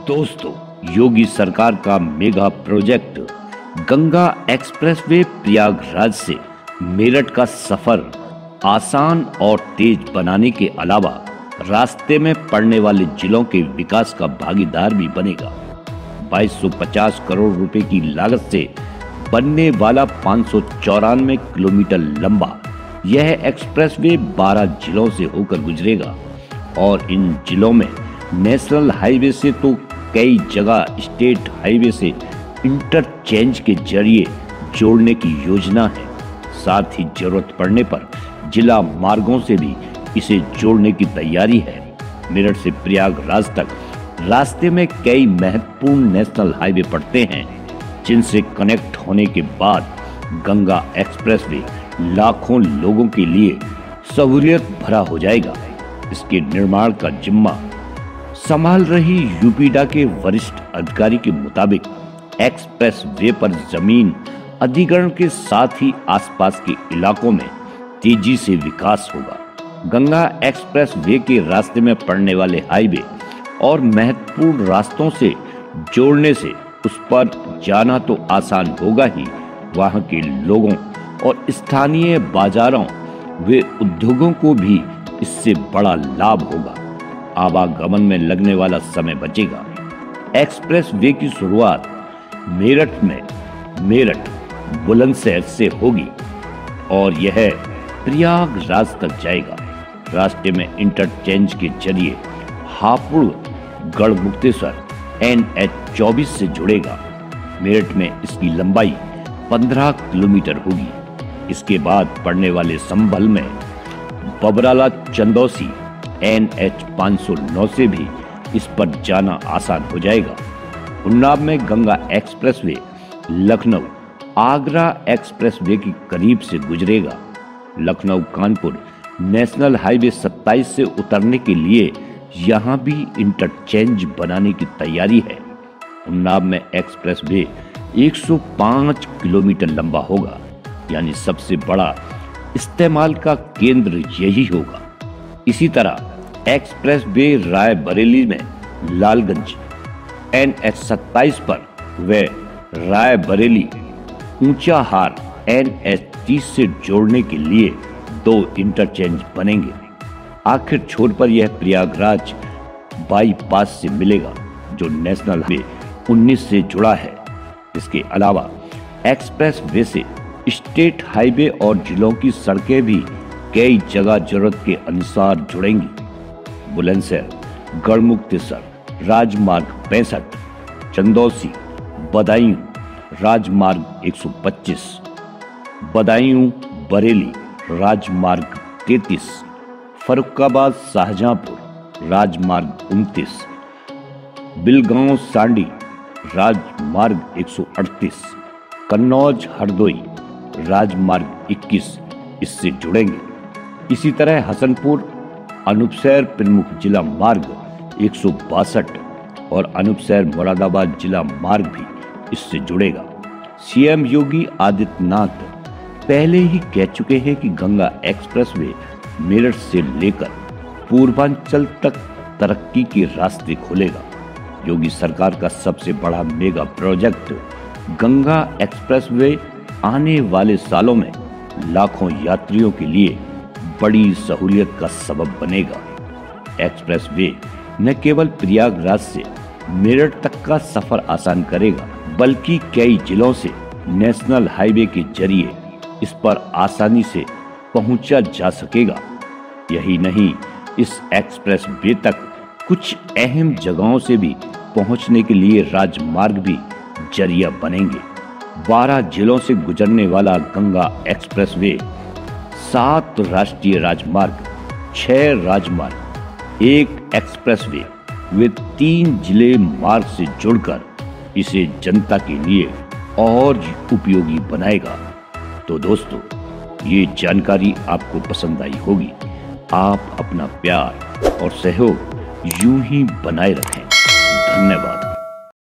दोस्तों, योगी सरकार का mega project Ganga expressway Prayagraj से मेरठ का सफर आसान और तेज बनाने के अलावा रास्ते में पड़ने वाले जिलों के विकास का भागीदार भी बनेगा। 2250 करोड़ रुपए की लागत से बनने वाला 594 किलोमीटर लंबा यह एक्सप्रेसवे 12 जिलों से होकर गुजरेगा और इन जिलों में नेशनल हाईवे से तो कई जगह स्टेट हाईवे से इंटरचेंज के जरिए जोड़ने की योजना है। साथ ही जरूरत पड़ने पर जिला मार्गों से भी इसे जोड़ने की तैयारी है। मेरठ से प्रयागराज तक रास्ते में कई महत्वपूर्ण नेशनल हाईवे पड़ते हैं, जिनसे कनेक्ट होने के बाद गंगा एक्सप्रेसवे लाखों लोगों के लिए सहूलियत भरा हो जाएगा। इसके निर्माण का जिम्मा संभाल रही यूपीडा के वरिष्ठ अधिकारी के मुताबिक एक्सप्रेस वे पर जमीन अधिग्रहण के साथ ही आसपास के इलाकों में तेजी से विकास होगा। गंगा एक्सप्रेस वे के रास्ते में पड़ने वाले हाईवे और महत्वपूर्ण रास्तों से जोड़ने से उस पर जाना तो आसान होगा ही, वहां के लोगों और स्थानीय बाजारों व उद्योगों को भी इससे बड़ा लाभ होगा। आवागमन में लगने वाला समय बचेगा। एक्सप्रेस वे की शुरुआत मेरठ बुलंदशहर से होगी और यह प्रयागराज तक जाएगा। रास्ते में इंटरचेंज के जरिए हापुड़ गढ़मुक्तेश्वर NH 24 से जुड़ेगा। मेरठ में इसकी लंबाई 15 किलोमीटर होगी। इसके बाद पड़ने वाले संभल में बबराला चंदौसी NH 509 से भी इस पर जाना आसान हो जाएगा। उन्नाव में गंगा एक्सप्रेसवे लखनऊ आगरा एक्सप्रेसवे के करीब से गुजरेगा। लखनऊ कानपुर नेशनल हाईवे 27 से उतरने के लिए यहां भी इंटरचेंज बनाने की तैयारी है। उन्नाव में एक्सप्रेसवे 105 किलोमीटर लंबा होगा, यानी सबसे बड़ा इस्तेमाल का केंद्र यही होगा। इसी तरह एक्सप्रेस वे रायबरेली में लालगंज NH 27 पर व रायबरेली ऊंचाहार NH 30 से जोड़ने के लिए 2 इंटरचेंज बनेंगे। आखिर छोर पर यह प्रयागराज बाईपास से मिलेगा, जो नेशनल हाईवे 19 से जुड़ा है। इसके अलावा एक्सप्रेस वे से स्टेट हाईवे और जिलों की सड़कें भी कई जगह जरूरत के अनुसार जुड़ेंगी। बुलंदशहर गढ़मुक्तेश्वर राजमार्ग 65, चंदौसी बदायूं राजमार्ग 125, बदायूं बरेली राजमार्ग 33, फर्रुखाबाद शाहजहांपुर राजमार्ग 29, बिलगांव सांडी राजमार्ग 138, कन्नौज हरदोई राजमार्ग 21 इससे जुड़ेंगे। इसी तरह हसनपुर अनूपशहर प्रमुख जिला मार्ग 162 और अनूपशहर मुरादाबाद जिला मार्ग भी इससे जुड़ेगा। सीएम योगी आदित्यनाथ पहले ही कह चुके हैं कि गंगा एक्सप्रेसवे मेरठ से लेकर पूर्वांचल तक तरक्की के रास्ते खोलेगा। योगी सरकार का सबसे बड़ा मेगा प्रोजेक्ट गंगा एक्सप्रेसवे आने वाले सालों में लाखों यात्रियों के लिए बड़ी सहूलियत का सबब बनेगा। एक्सप्रेसवे न केवल प्रयागराज से मेरठ तक का सफर आसान करेगा, बल्कि कई जिलों से नेशनल हाईवे के जरिए इस पर आसानी से पहुंचा जा सकेगा। यही नहीं, इस एक्सप्रेसवे तक कुछ अहम जगहों से भी पहुंचने के लिए राजमार्ग भी जरिया बनेंगे। 12 जिलों से गुजरने वाला गंगा एक्सप्रेसवे 7 राष्ट्रीय राजमार्ग, 6 राजमार्ग, 1 एक्सप्रेसवे वे 3 जिले मार्ग से जुड़कर इसे जनता के लिए और उपयोगी बनाएगा। तो दोस्तों, ये जानकारी आपको पसंद आई होगी। आप अपना प्यार और सहयोग यूं ही बनाए रखें। धन्यवाद।